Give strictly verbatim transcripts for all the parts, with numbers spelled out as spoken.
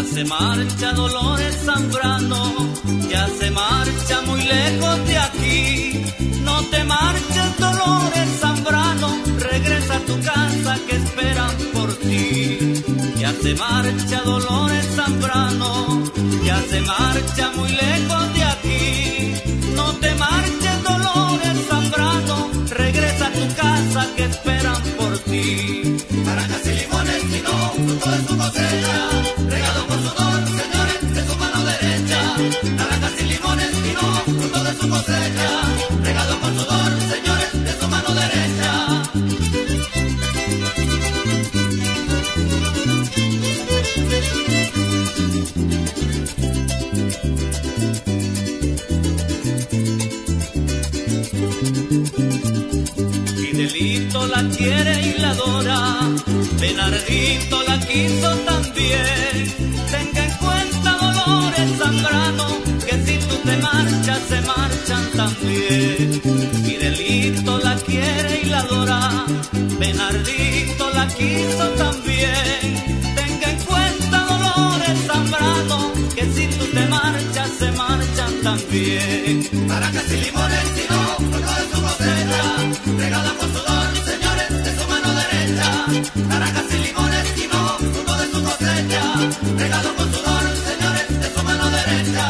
se marcha Dolores Zambrano, ya se marcha muy lejos de aquí. No te marches Dolores Zambrano, regresa a tu casa que esperan por ti. Ya se marcha Dolores Zambrano, ya se marcha muy lejos de aquí. No te marches Dolores Zambrano, regresa a tu casa que esperan por ti. Naranjas y limones, sino fruto de su cosecha, regado por sudor, señores, de su mano derecha. Naranjas y limones, sino fruto de su cosecha, regado por sudor, señores, de su mano derecha. Fidelito la quiere y la adora, Bernardito la quiso también. Tenga en cuenta Dolores Zambrano, que si tú te marchas se marchan también. Fidelito la quiere y la adora, Bernardito la quiso también. Tenga en cuenta Dolores Zambrano, que si tú te marchas se marchan también. Naranjas y limones, sino fruto de su cosecha, regada por sudor, señores, de su mano derecha. Naranjas y limones, sino fruto de su cosecha, regado por sudor, señores, de su mano derecha.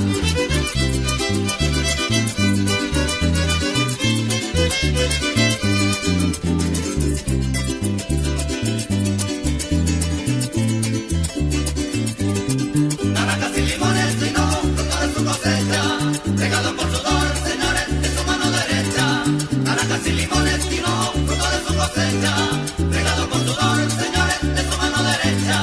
Naranjas y limones, sino fruto de su cosecha, regado por sudor, señores, de su mano derecha. Naranjas y limones, sino fruto de su cosecha, regado por sudor, señores, de su mano derecha.